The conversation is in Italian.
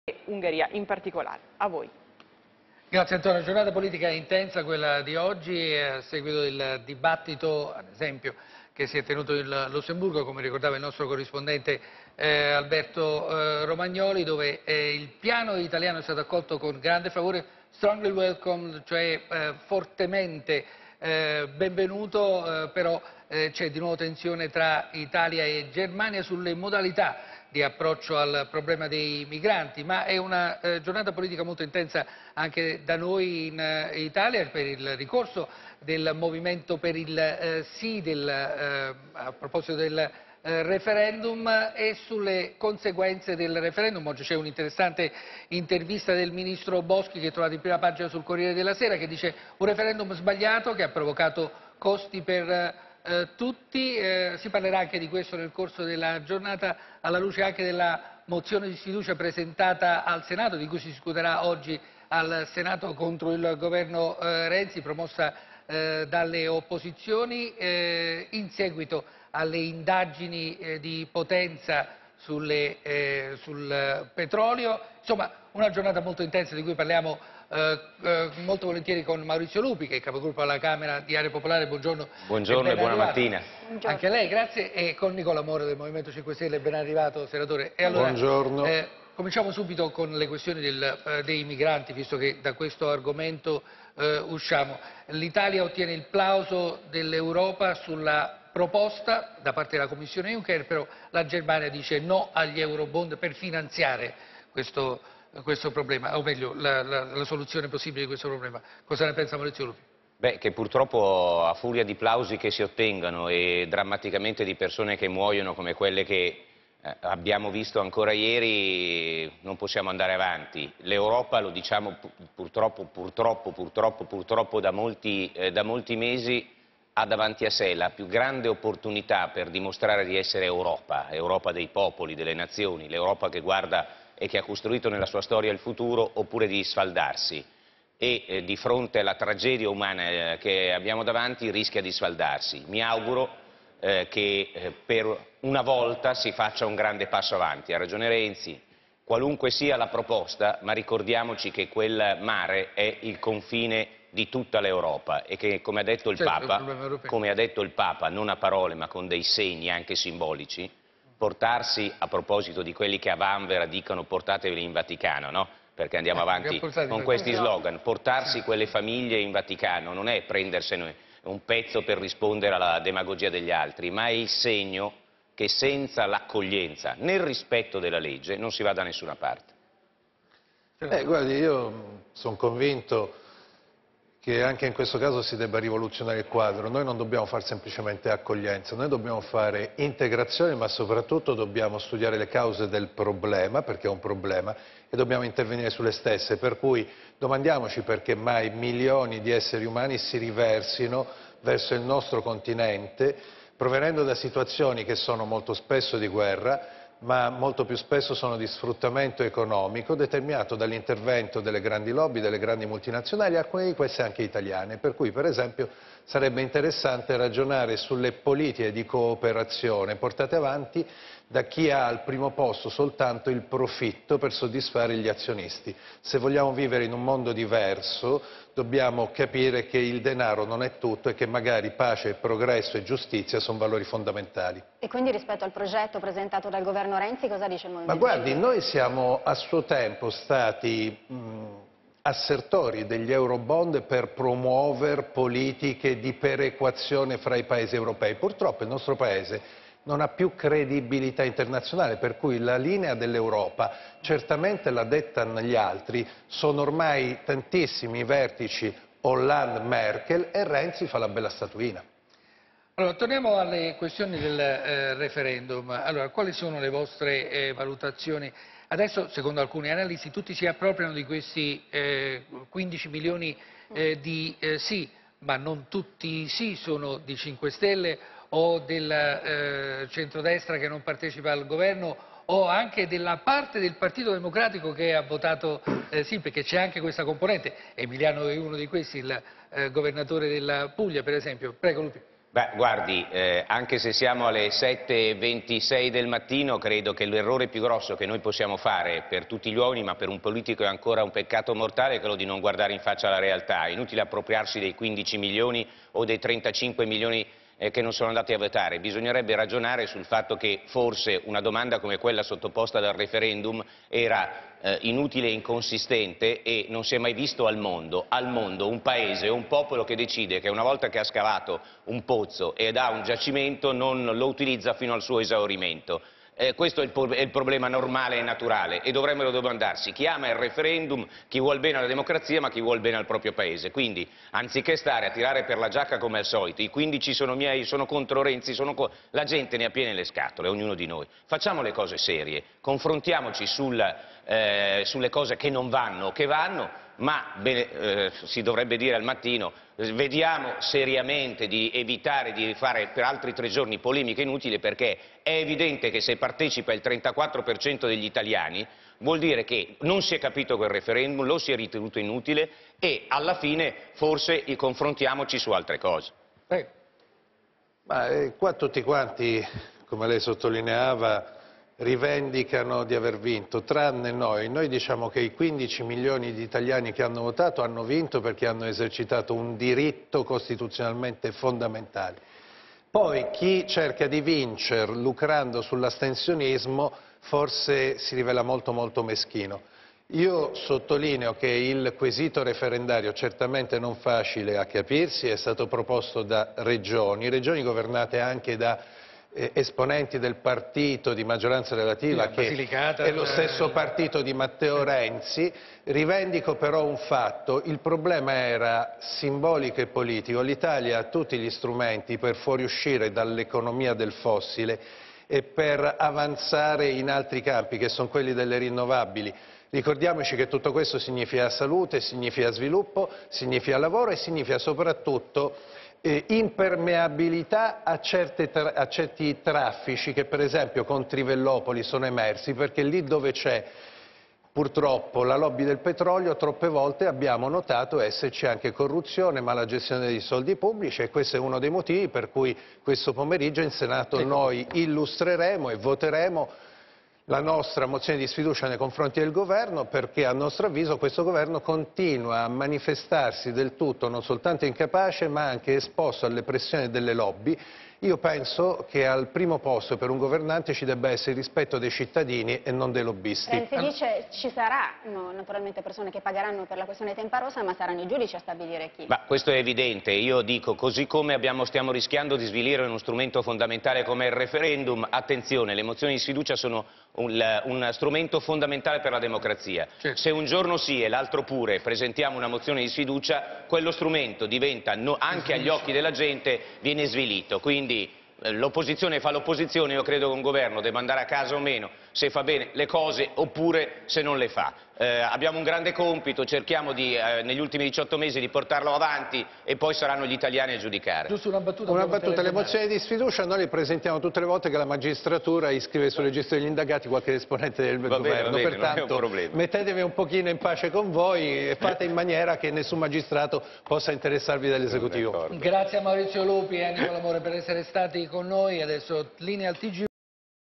e Ungheria in particolare. A voi. Grazie Antonio, giornata politica intensa quella di oggi a seguito del dibattito, ad esempio, che si è tenuto in Lussemburgo, come ricordava il nostro corrispondente Alberto Romagnoli, dove il piano italiano è stato accolto con grande favore, strongly welcome, cioè fortemente benvenuto, però c'è di nuovo tensione tra Italia e Germania sulle modalità di approccio al problema dei migranti, ma è una giornata politica molto intensa anche da noi in Italia per il ricorso del movimento per il sì a proposito del referendum e sulle conseguenze del referendum. Oggi c'è un'interessante intervista del ministro Boschi che trovate in prima pagina sul Corriere della Sera, che dice un referendum sbagliato che ha provocato costi per tutti. Si parlerà anche di questo nel corso della giornata, alla luce anche della mozione di sfiducia presentata al Senato, di cui si discuterà oggi al Senato contro il governo Renzi, promossa dalle opposizioni in seguito alle indagini di Potenza sul petrolio. Insomma, una giornata molto intensa di cui parliamo molto volentieri con Maurizio Lupi, che è capogruppo alla Camera di Area Popolare. Buongiorno. Buongiorno e buona mattina. Buongiorno. Anche a lei, grazie, e con Nicola Moro del Movimento 5 Stelle, ben arrivato senatore. E allora, buongiorno. Cominciamo subito con le questioni dei migranti, visto che da questo argomento usciamo. L'Italia ottiene il plauso dell'Europa sulla proposta da parte della Commissione Juncker, però la Germania dice no agli eurobond per finanziare questo problema, o meglio la soluzione possibile di questo problema. Cosa ne pensa Maurizio Lupi? Beh, che purtroppo a furia di plausi che si ottengano e drammaticamente di persone che muoiono come quelle che abbiamo visto ancora ieri, non possiamo andare avanti. L'Europa, lo diciamo purtroppo da molti mesi, ha davanti a sé la più grande opportunità per dimostrare di essere Europa, Europa dei popoli, delle nazioni, l'Europa che guarda e che ha costruito nella sua storia il futuro, oppure di sfaldarsi. E di fronte alla tragedia umana che abbiamo davanti rischia di sfaldarsi. Mi auguro che per una volta si faccia un grande passo avanti. Ha ragione Renzi, qualunque sia la proposta, ma ricordiamoci che quel mare è il confine di tutta l'Europa e che, come ha detto il Papa, non a parole ma con dei segni anche simbolici, portarsi, a proposito di quelli che a vanvera dicono portateveli in Vaticano, no? Perché andiamo avanti con questi slogan, portarsi quelle famiglie in Vaticano non è prendersene un pezzo per rispondere alla demagogia degli altri, ma è il segno che senza l'accoglienza, nel rispetto della legge, non si va da nessuna parte. Guardi, io sono convinto che anche in questo caso si debba rivoluzionare il quadro. Noi non dobbiamo fare semplicemente accoglienza, noi dobbiamo fare integrazione, ma soprattutto dobbiamo studiare le cause del problema, perché è un problema, e dobbiamo intervenire sulle stesse. Per cui domandiamoci perché mai milioni di esseri umani si riversino verso il nostro continente, provenendo da situazioni che sono molto spesso di guerra, ma molto più spesso sono di sfruttamento economico determinato dall'intervento delle grandi lobby, delle grandi multinazionali, alcune di queste anche italiane, per cui per esempio sarebbe interessante ragionare sulle politiche di cooperazione portate avanti da chi ha al primo posto soltanto il profitto per soddisfare gli azionisti. Se vogliamo vivere in un mondo diverso dobbiamo capire che il denaro non è tutto e che magari pace, progresso e giustizia sono valori fondamentali. E quindi rispetto al progetto presentato dal governo Renzi cosa dice il Movimento? Ma guardi, noi siamo a suo tempo stati assertori degli eurobond per promuovere politiche di perequazione fra i paesi europei. Purtroppo il nostro paese non ha più credibilità internazionale, per cui la linea dell'Europa certamente l'ha detta gli altri, sono ormai tantissimi i vertici Hollande-Merkel e Renzi fa la bella statuina. Allora, torniamo alle questioni del referendum. Allora, quali sono le vostre valutazioni? Adesso, secondo alcune analisi, tutti si appropriano di questi 15 milioni di sì, ma non tutti i sì sono di 5 Stelle o del centrodestra che non partecipa al governo o anche della parte del Partito Democratico che ha votato sì, perché c'è anche questa componente. Emiliano è uno di questi, il governatore della Puglia per esempio. Prego Lupi. Beh, guardi, anche se siamo alle 7:26 del mattino, credo che l'errore più grosso che noi possiamo fare per tutti gli uomini, ma per un politico è ancora un peccato mortale, è quello di non guardare in faccia la realtà. È inutile appropriarsi dei 15 milioni o dei 35 milioni che non sono andati a votare. Bisognerebbe ragionare sul fatto che forse una domanda come quella sottoposta dal referendum era inutile e inconsistente, e non si è mai visto al mondo un paese o un popolo che decide che una volta che ha scavato un pozzo ed ha un giacimento non lo utilizza fino al suo esaurimento. Questo è il problema normale e naturale, e dovremmo domandarsi chi ama il referendum, chi vuol bene alla democrazia, ma chi vuol bene al proprio paese. Quindi, anziché stare a tirare per la giacca come al solito, i 15 sono miei, sono contro Renzi, la gente ne ha piene le scatole, ognuno di noi. Facciamo le cose serie, confrontiamoci sulle cose che non vanno o che vanno, ma si dovrebbe dire al mattino, vediamo seriamente di evitare di fare per altri 3 giorni polemiche inutili, perché è evidente che se partecipa il 34% degli italiani vuol dire che non si è capito quel referendum, lo si è ritenuto inutile, e alla fine forse confrontiamoci su altre cose. Ma qua tutti quanti, come lei sottolineava, rivendicano di aver vinto, tranne noi. Noi diciamo che i 15 milioni di italiani che hanno votato hanno vinto perché hanno esercitato un diritto costituzionalmente fondamentale. Poi chi cerca di vincere lucrando sull'astensionismo forse si rivela molto molto meschino. Io sottolineo che il quesito referendario, certamente non facile a capirsi, è stato proposto da regioni governate anche da esponenti del partito di maggioranza relativa, che è lo stesso partito di Matteo Renzi. Rivendico però un fatto: il problema era simbolico e politico. L'Italia ha tutti gli strumenti per fuoriuscire dall'economia del fossile e per avanzare in altri campi, che sono quelli delle rinnovabili. Ricordiamoci che tutto questo significa salute, significa sviluppo, significa lavoro e significa soprattutto impermeabilità a certi traffici che per esempio con Trivellopoli sono emersi, perché lì dove c'è purtroppo la lobby del petrolio troppe volte abbiamo notato esserci anche corruzione, mala gestione dei soldi pubblici, e questo è uno dei motivi per cui questo pomeriggio in Senato noi illustreremo e voteremo la nostra mozione di sfiducia nei confronti del governo, perché a nostro avviso questo governo continua a manifestarsi del tutto non soltanto incapace ma anche esposto alle pressioni delle lobby. Io penso che al primo posto per un governante ci debba essere il rispetto dei cittadini e non dei lobbisti. Renzi dice ci saranno naturalmente persone che pagheranno per la questione Tempa Rossa, ma saranno i giudici a stabilire chi. Ma questo è evidente. Io dico, così come stiamo rischiando di svilire uno strumento fondamentale come il referendum, attenzione, le mozioni di sfiducia sono un strumento fondamentale per la democrazia. Certo. Se un giorno sì e l'altro pure presentiamo una mozione di sfiducia, quello strumento diventa, anche agli occhi della gente, viene svilito. Quindi l'opposizione fa l'opposizione, io credo che un governo debba andare a casa o meno se fa bene le cose oppure se non le fa. Abbiamo un grande compito, cerchiamo negli ultimi 18 mesi di portarlo avanti, e poi saranno gli italiani a giudicare. Giusto una battuta. Una battuta: le mozioni di sfiducia noi le presentiamo tutte le volte che la magistratura iscrive sul registro degli indagati qualche esponente del governo. Va bene, pertanto mettetevi un pochino in pace con voi e fate in maniera che nessun magistrato possa interessarvi dell'esecutivo. Grazie a Maurizio Lupi e a Nicola Amore per essere stati con noi. Adesso linea al TG.